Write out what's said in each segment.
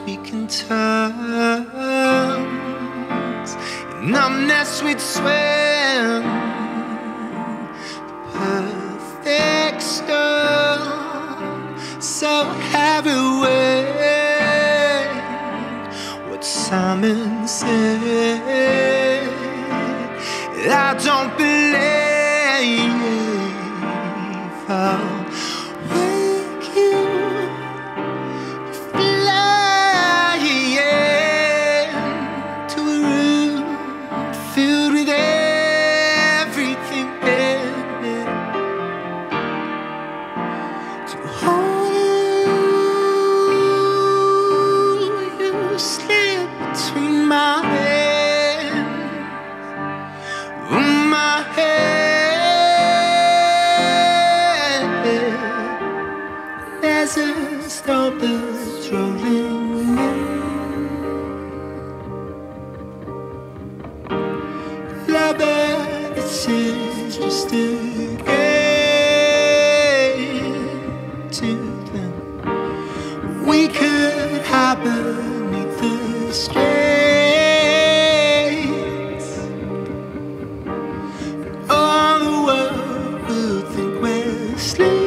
we can turn. In numbness we'd swim, perfect storm, so harrowing. What Simon said, I don't believe I'll wake you flying to a room filled with everything in it, to hold you, slip between my hands, my head. There's a storm that's rolling in. Love, this is just a game to them. We could hide beneath the streets. All the world will think we're sleeping.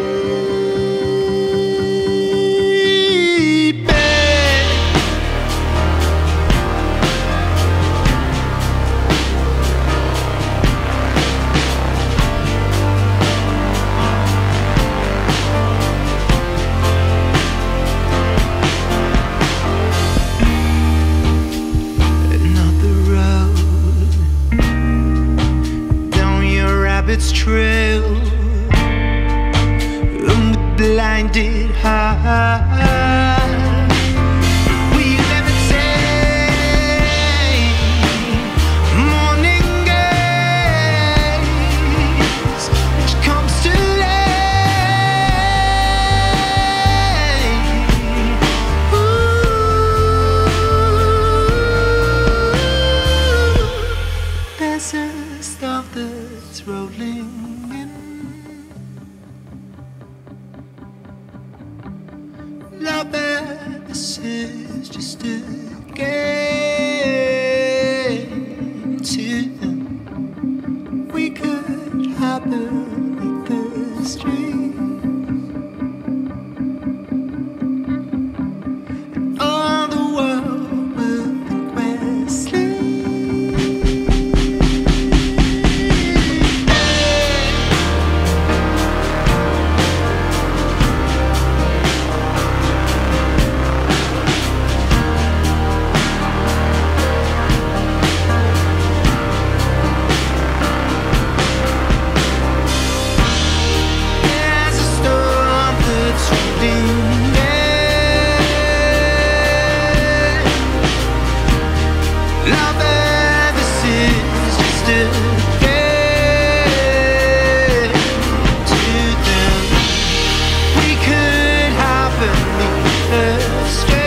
Another road down your rabbit's trail, blinded heart. We levitate, morning gaze, which comes too late. Ooh, there's a storm that's rolling in. Love, this is just a game to them. We could hide beneath the street. All the world will think we're sleeping. There's a storm that's rolling in. Love, this is just a game to them. We could hide beneath the street.